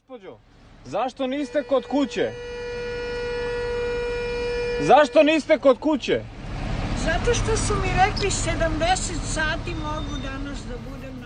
Gospođo, zašto niste kod kuće? Zašto niste kod kuće? Zato što su mi rekli 70 sati mogu danas da budem